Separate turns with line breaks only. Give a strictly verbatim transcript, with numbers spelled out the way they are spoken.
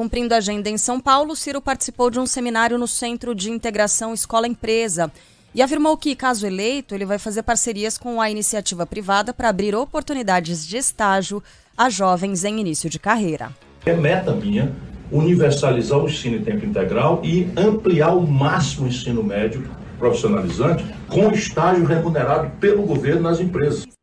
Cumprindo a agenda em São Paulo, Ciro participou de um seminário no Centro de Integração Escola-Empresa e afirmou que, caso eleito, ele vai fazer parcerias com a iniciativa privada para abrir oportunidades de estágio a jovens em início de carreira.
É meta minha universalizar o ensino em tempo integral e ampliar ao máximo o ensino médio profissionalizante com estágio remunerado pelo governo nas empresas.